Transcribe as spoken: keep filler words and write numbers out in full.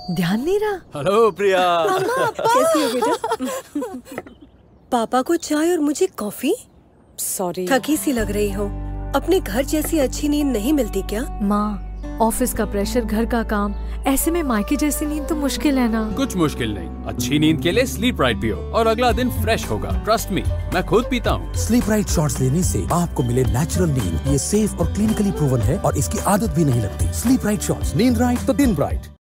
ध्यान नहीं रहा। हेलो प्रिया। कैसी हो बेटा? पापा को चाय और मुझे कॉफी। सॉरी, थकी सी लग रही हो। अपने घर जैसी अच्छी नींद नहीं मिलती क्या? माँ, ऑफिस का प्रेशर, घर का काम, ऐसे में मायके जैसी नींद तो मुश्किल है ना। कुछ मुश्किल नहीं, अच्छी नींद के लिए स्लीपराइट पियो और अगला दिन फ्रेश होगा। ट्रस्ट मी, मैं खुद पीता हूँ। स्लीपराइट शॉट्स लेने से आपको मिले नेचुरल नींद। ये सेफ और क्लिनिकली प्रूवन है और इसकी आदत भी नहीं लगती। स्लीपराइट शॉट्स, नींद राइट तो दिन ब्राइट।